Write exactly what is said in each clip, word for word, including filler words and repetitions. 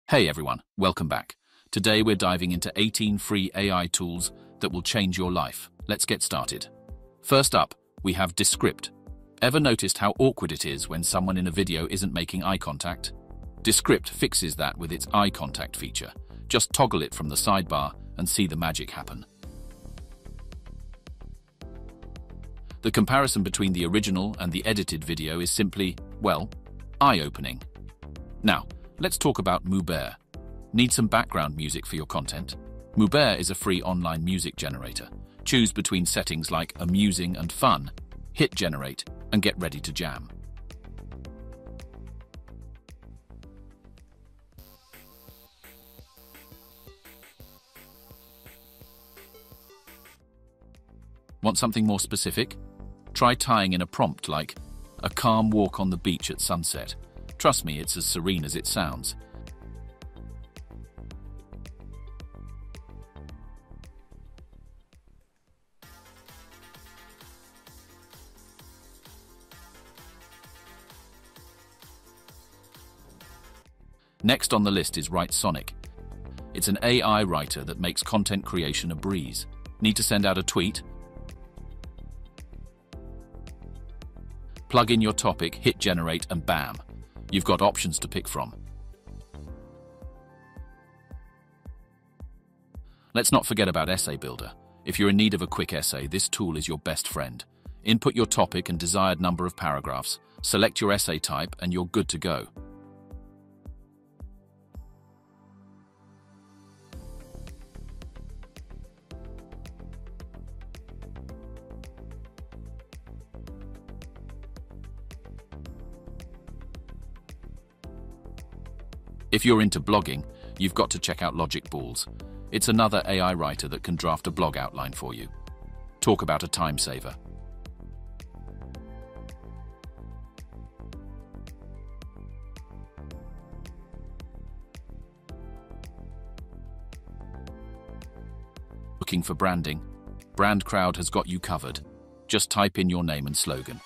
Hey everyone, welcome back. Today we're diving into eighteen free A I tools that will change your life. Let's get started. First up, we have Descript. Ever noticed how awkward it is when someone in a video isn't making eye contact? Descript fixes that with its eye contact feature. Just toggle it from the sidebar and see the magic happen. The comparison between the original and the edited video is simply, well, eye-opening. Now, let's talk about Mubert. Need some background music for your content? Mubert is a free online music generator. Choose between settings like amusing and fun, hit generate, and get ready to jam. Want something more specific? Try tying in a prompt like, a calm walk on the beach at sunset. Trust me, it's as serene as it sounds. Next on the list is Writesonic. It's an A I writer that makes content creation a breeze. Need to send out a tweet? Plug in your topic, hit generate, and bam, you've got options to pick from. Let's not forget about Essay Builder. If you're in need of a quick essay, this tool is your best friend. Input your topic and desired number of paragraphs, select your essay type, and you're good to go. If you're into blogging, you've got to check out LogicBalls. It's another A I writer that can draft a blog outline for you. Talk about a time saver. Looking for branding? BrandCrowd has got you covered. Just type in your name and slogan.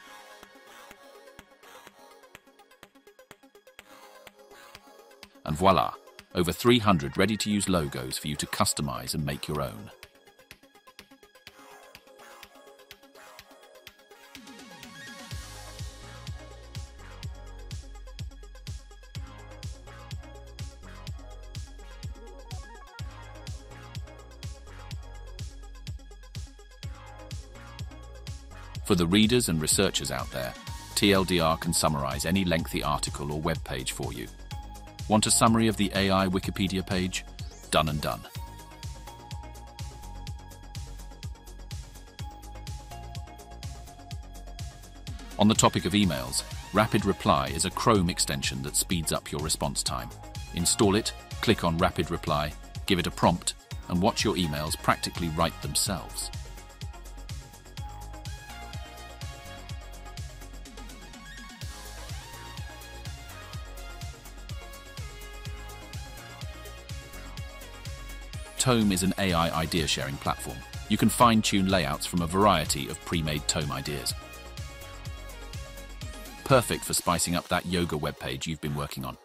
And voila, over three hundred ready-to-use logos for you to customize and make your own. For the readers and researchers out there, T L D R can summarize any lengthy article or web page for you. Want a summary of the A I Wikipedia page? Done and done. On the topic of emails, Rapid Reply is a Chrome extension that speeds up your response time. Install it, click on Rapid Reply, give it a prompt, and watch your emails practically write themselves. Tome is an A I idea-sharing platform. You can fine-tune layouts from a variety of pre-made Tome ideas. Perfect for spicing up that yoga webpage you've been working on.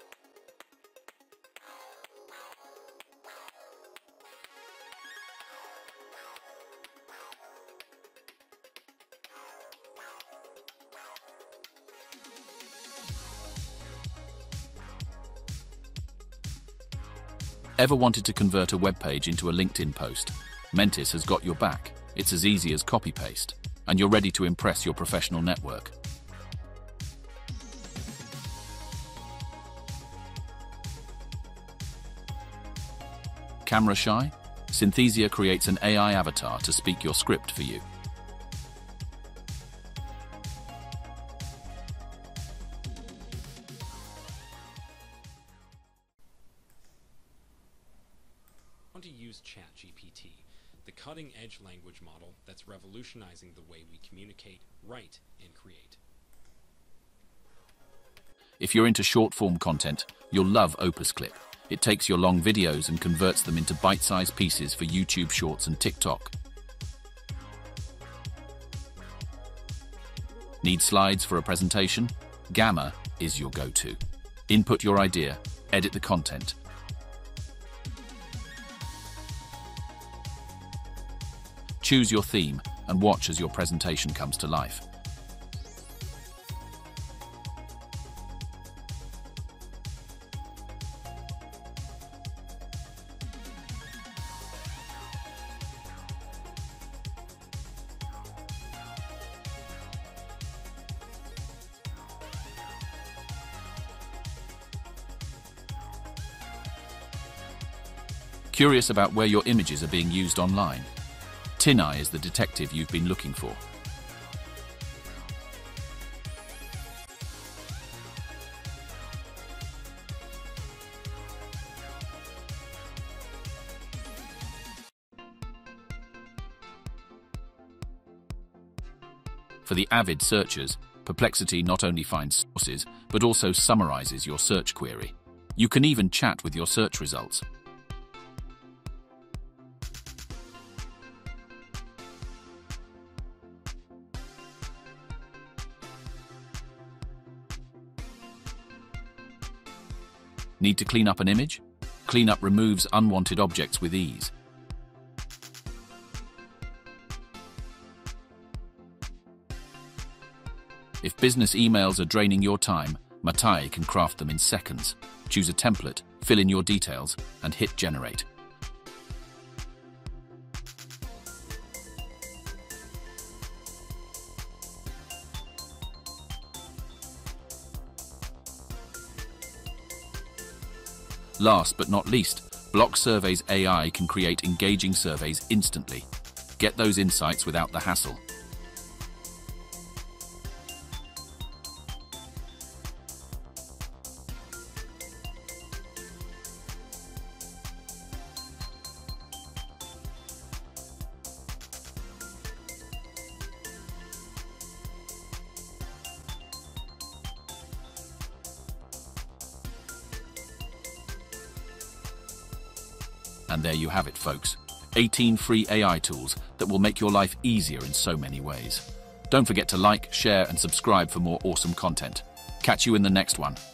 Ever wanted to convert a web page into a LinkedIn post? Mentis has got your back. It's as easy as copy-paste, and you're ready to impress your professional network. Camera shy? Synthesia creates an A I avatar to speak your script for you. To use ChatGPT, the cutting-edge language model that's revolutionizing the way we communicate, write, and create. If you're into short-form content, you'll love Opus Clip. It takes your long videos and converts them into bite-sized pieces for YouTube Shorts and TikTok. Need slides for a presentation? Gamma is your go-to. Input your idea, Edit the content. Choose your theme and watch as your presentation comes to life. Curious about where your images are being used online? TinEye is the detective you've been looking for. For the avid searchers, Perplexity not only finds sources, but also summarizes your search query. You can even chat with your search results. Need to clean up an image? Cleanup removes unwanted objects with ease. If business emails are draining your time, Mateai can craft them in seconds. Choose a template, fill in your details, and hit generate. Last but not least, Block Surveys A I can create engaging surveys instantly. Get those insights without the hassle. And there you have it, folks. eighteen free A I tools that will make your life easier in so many ways. Don't forget to like, share, and subscribe for more awesome content. Catch you in the next one.